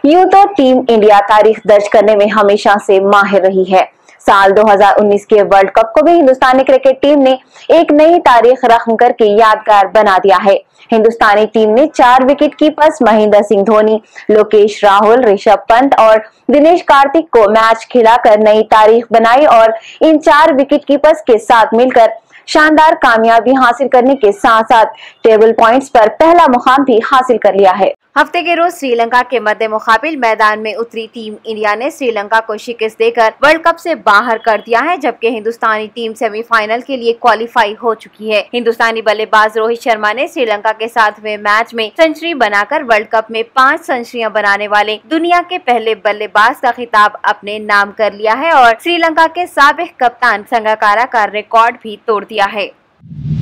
यूं तो team India तारीख दर्ज करने में हमेशा से माहिर रही है। साल 2019 के वर्ल्ड कप को भी हिंदुस्तानी क्रिकेट टीम ने एक नई तारीख रकम करके यादगार बना दिया है। हिंदुस्तानी टीम ने 4 विकेट कीपर्स महेंद्र सिंह धोनी, लोकेश राहुल, ऋषभ पंत और दिनेश कार्तिक को मैच खिलाकर नई तारीख बनाई और इन 4 विकेट कीपर्स के साथ मिलकर शानदार कामयाबी हासिल करने के साथ साथ टेबल पॉइंट्स पर पहला मुकाम भी हासिल कर लिया है। हफ्ते के रोज श्रीलंका के मद्दे मुकाबिल मैदान में उतरी टीम इंडिया ने श्रीलंका को शिकस्त देकर वर्ल्ड कप से बाहर कर दिया है, जबकि हिंदुस्तानी टीम सेमीफाइनल के लिए क्वालिफाई हो चुकी है। हिंदुस्तानी बल्लेबाज रोहित शर्मा ने श्रीलंका के साथ हुए मैच में सेंचुरी बनाकर वर्ल्ड कप में 5 सेंचुरियां बनाने वाले दुनिया के पहले बल्लेबाज का खिताब अपने नाम कर लिया है और श्रीलंका के साबिक कप्तान संगकारा का रिकॉर्ड भी तोड़ दिया है।